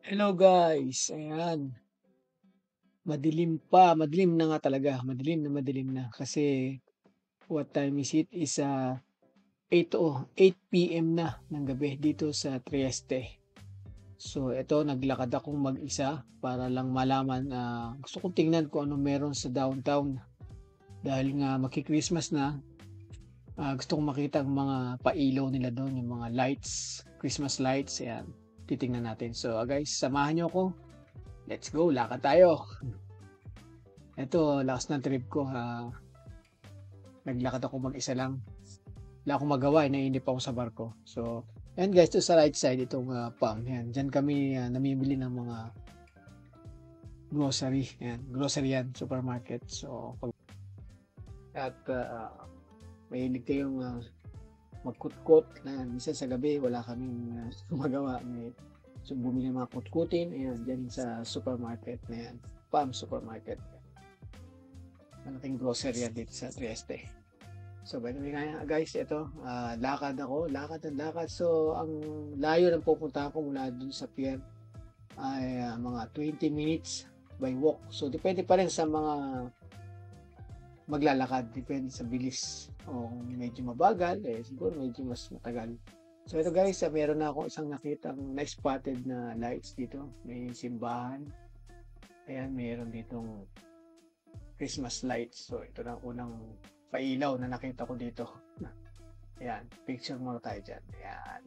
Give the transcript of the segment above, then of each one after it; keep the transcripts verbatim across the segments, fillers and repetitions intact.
Hello guys, ayan. Madilim pa, madilim na nga talaga, madilim na madilim na kasi what time is it is ah, eight o eight P M na ng gabi dito sa Trieste. So eto naglakad akong mag-isa para lang malaman, ah, gusto kong tingnan kung ano meron sa downtown dahil nga magki-Christmas na. Ah, gusto kong makita ang mga pailaw nila doon, yung mga lights, Christmas lights, ayan. Titingnan natin. So ah, guys, samahan niyo ako. Let's go, lakad tayo. Eto, lakas ng trip ko, ah, naglakad ako mag-isa lang. Wala akong magawa, eh, naiinip ako sa barko. So, ayan guys, to sa right side, itong uh, pump. Yan, dyan kami ah, namimili ng mga grocery. Yan, grocery yan, supermarket. So, pag at uh, mahilig kayong uh, magkutkot na minsan sa gabi, wala kaming uh, magawa. May, so, bumili ng mga kutkutin, ayan, dyan sa supermarket na yan. Pump supermarket. Malaking grocery yan dito sa Trieste. So, by the way nga guys, ito, uh, lakad ako, lakad ng lakad. So, ang layo ng pupunta ko mula dun sa pier ay uh, mga twenty minutes by walk. So, depende pa rin sa mga maglalakad, depende sa bilis. O kung medyo mabagal, eh, siguro medyo mas matagal. So, ito guys, uh, meron na ako isang nakitang na-spotted na lights dito. May simbahan. Ayan, meron ditong Christmas lights. So, ito na unang pailaw na nakita ko dito. Ayan, picture muna tayo dyan. Ayan.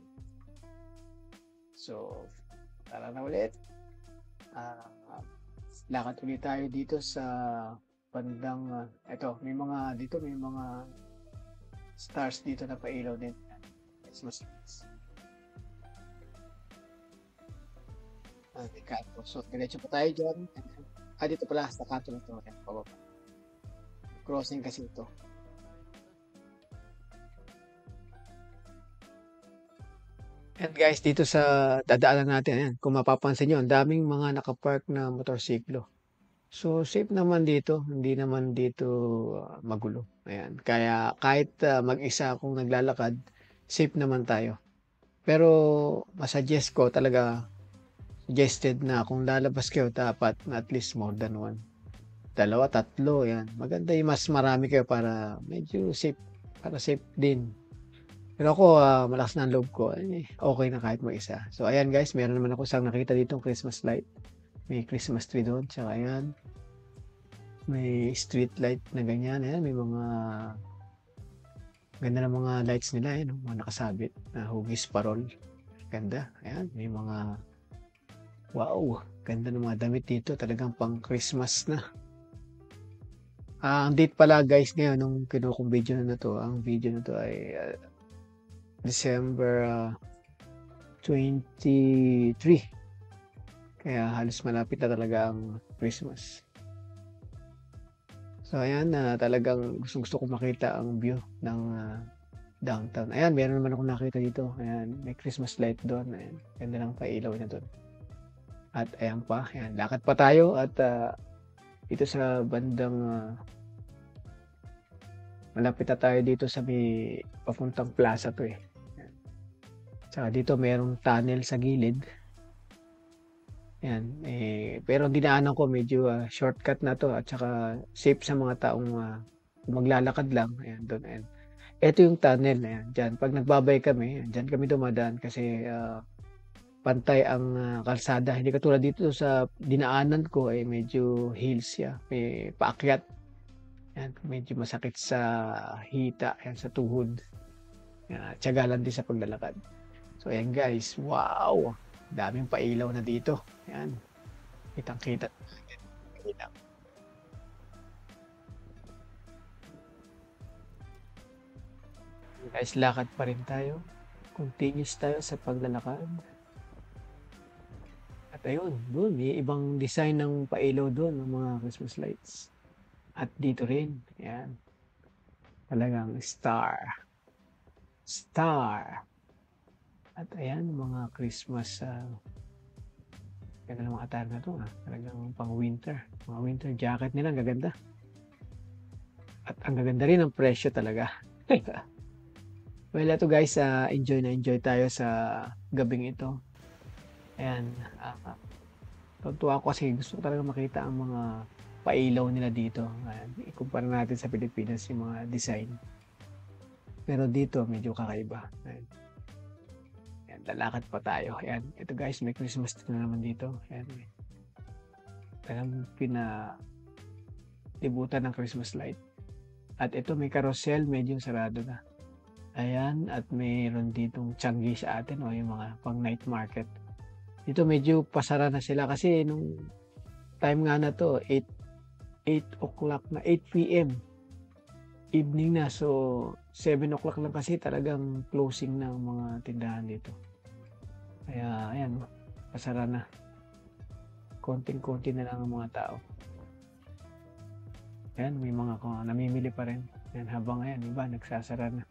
So, tara na ulit. Uh, lakad ulit tayo dito sa bandang, uh, ito, may mga, dito may mga stars dito na pailaw din. Christmas lights. Ah, may kanto. So, diretso pa tayo dyan. Ah, dito pala, sa kanto na ito. Ayan, pababa. Crossing kasi ito. And guys, dito sa dadaanan natin, ayan, kung mapapansin nyo, ang daming mga nakapark na motorsiklo. So, safe naman dito. Hindi naman dito uh, magulo. Ayan. Kaya kahit uh, mag-isa akong naglalakad, safe naman tayo. Pero masuggest ko talaga, suggested na kung lalabas kayo, dapat at least more than one. Dalawa, tatlo, yan. Maganda yung mas marami kayo para medyo safe, para safe din. Pero ako, uh, malakas na ang loob ko. Eh, okay na kahit mag-isa. So, ayan guys, meron naman ako isang nakita ditong Christmas light. May Christmas tree doon. Tsaka ayan, may street light na ganyan. Ayan, may mga ganda ng mga lights nila. Ayan, mga nakasabit na hugis parol. Ganda. Ayan, may mga wow, ganda ng mga damit dito. Talagang pang Christmas na. Uh, ang date pala guys ngayon nung kinukong video na to, ang video na to ay uh, December uh, twenty-three. Kaya halos malapit na talaga ang Christmas. So ayan, uh, talagang gusto gusto ko makita ang view ng uh, downtown. Ayan, meron naman ako nakita dito. Ayan, may Christmas light doon. Ayan, ganda ng pailaw niya doon. At ayan pa, ayan, lakad pa tayo at uh, dito sa bandang uh, malapit na tayo dito sa may papuntang plaza to eh. Saka dito merong tunnel sa gilid. Yan, eh, pero dinaanan ko medyo uh, shortcut na to at saka safe sa mga taong uh, maglalakad lang. Ayan, doon. Ayan. Ito yung tunnel. Ayan, dyan. Pag nagbabay kami, ayan, dyan kami dumadaan kasi uh, pantay ang uh, kalsada. Hindi katulad dito sa dinaanan ko ay eh, medyo hills siya. May paakyat. Yan, medyo masakit sa hita, yan, sa tuhod. Yan, tiyagalan din sa paglalakad. So, ayan guys, wow! Daming pailaw na dito. Yan, kitang-kita. Guys, lakad pa rin tayo. Continuous tayo sa paglalakad. At ayun, doon, may ibang design ng pailaw doon, ng mga Christmas lights. At dito rin, yan. Talagang star. Star. At ayan, mga Christmas, uh, ganda ng mga attire na ito, ha? Talagang pang winter. Mga winter jacket nila, ang gaganda. At ang gaganda rin ang presyo talaga. Well, ito guys, uh, enjoy na enjoy tayo sa gabing ito. Ayan, uh, Tuwang-tuwa ako kasi gusto ko talaga makita ang mga pailaw nila dito. Ayan, ikumpara natin sa Pilipinas yung mga design. Pero dito medyo kakaiba. Ayan. Ayan, lalakad pa tayo. Ayan, ito guys, may Christmas tree na naman dito. Ayan, talagang pina libutan ng Christmas light. At ito may carousel, medyo sarado na. Ayan, at mayroon ditong Changi sa atin o yung mga pang night market. Dito medyo pasara na sila kasi nung time nga na to, eight o'clock na, eight p m evening na. So, seven o'clock lang kasi talagang closing ng mga tindahan dito. Kaya, ayan, pasara na. Konting-konti na lang ang mga tao. Ayan, may mga uh, namimili pa rin. Ayan, habang ayan, iba, nagsasara na.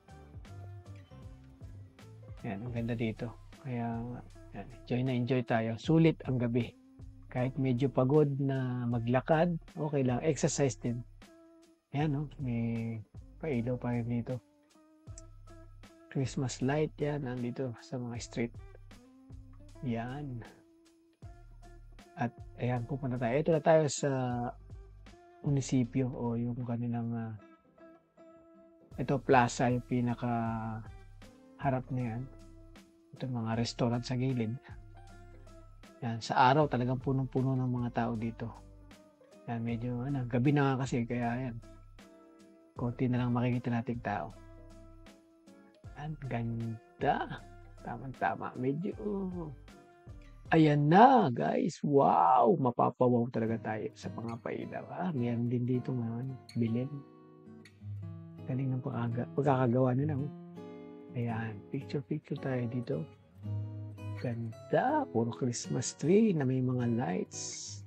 Ayan, ang ganda dito. Kaya, ayan, enjoy na enjoy tayo. Sulit ang gabi. Kahit medyo pagod na maglakad, okay lang. Exercise din. Ayan, no? May pailaw pa rin dito. Christmas light yan, nandito sa mga street. Yan. At, ayan, pupunta tayo. Ito na tayo sa munisipyo o yung kanilang uh, ito plaza, yung pinaka harap niyan. Ito mga restaurant sa gilid. Yan, sa araw talagang punong-puno ng mga tao dito. Yan, medyo ano, gabi na nga kasi kaya yan. Konti na lang makikita nating tao. Yan, ganda. Tama-tama. Medyo ayan na, guys. Wow! Mapapawaw talaga tayo sa mga pailaw. Ah, meron din dito ngayon. Bilin. Galing ng pagkaga pagkakagawa nila. Oh. Ayan. Picture-picture tayo dito. Ganda. Puro Christmas tree na may mga lights.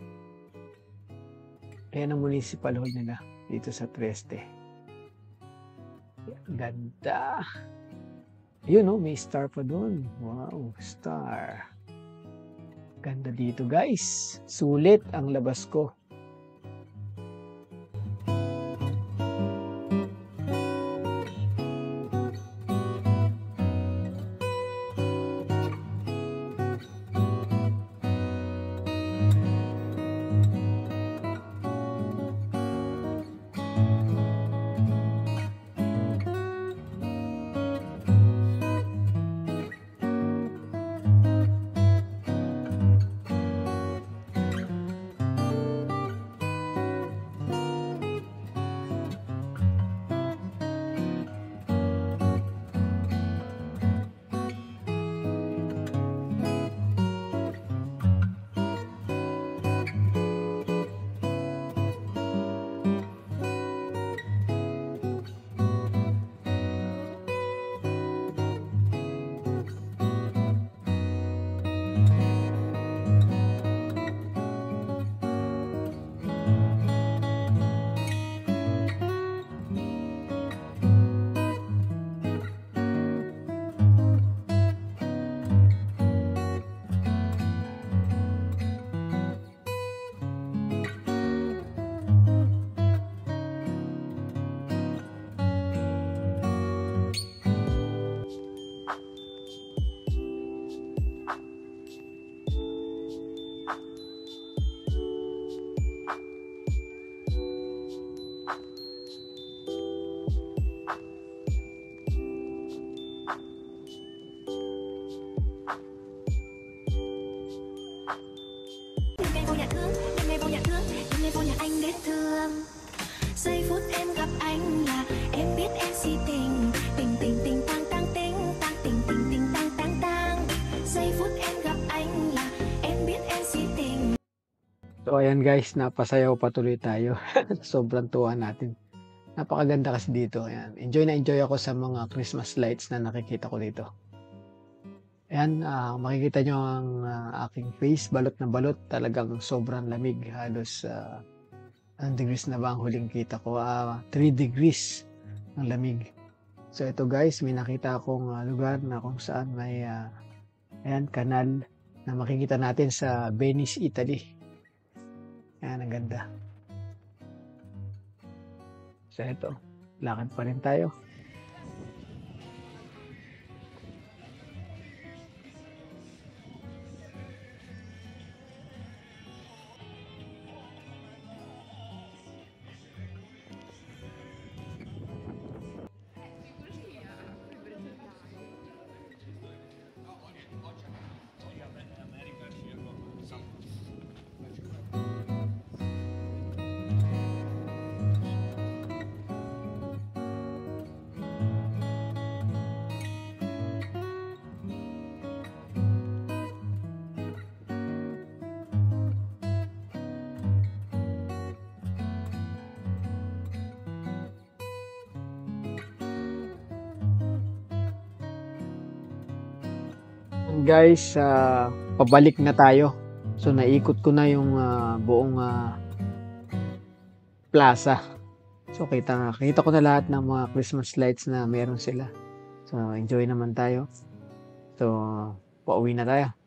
Ayan ang municipal hall nila dito sa Treste. Ganda. Yun, oh, may star pa doon. Wow, star. Ganda dito guys. Sulit ang labas ko. Giây phút em gặp anh là em biết em si tình. Tình tình tình tang tang tình tang tình tình tình tang tang tang. Giây phút em gặp anh là em biết em si tình. So ayan guys, napasayaw patuloy tayo. Sobrang tuwa natin. Napakaganda kasi dito. Ayan. Enjoy na enjoy ako sa mga Christmas lights na nakikita ko dito. Ayan, uh, makikita nyo ang uh, aking face, balot na balot. Talagang sobrang lamig. Halos uh, ang degrees na ba ang huling kita ko? Uh, three degrees ng lamig. So ito guys, may nakita akong uh, lugar na kung saan may uh, ayan, kanal na makikita natin sa Venice, Italy. Ayan, ang ganda. So ito, lakad pa rin tayo. Guys, ah, pabalik na tayo. So, naikot ko na yung, ah, buong, ah plaza. So, kita kita ko na lahat ng mga Christmas lights na meron sila. So, enjoy naman tayo. So, pauwi na tayo.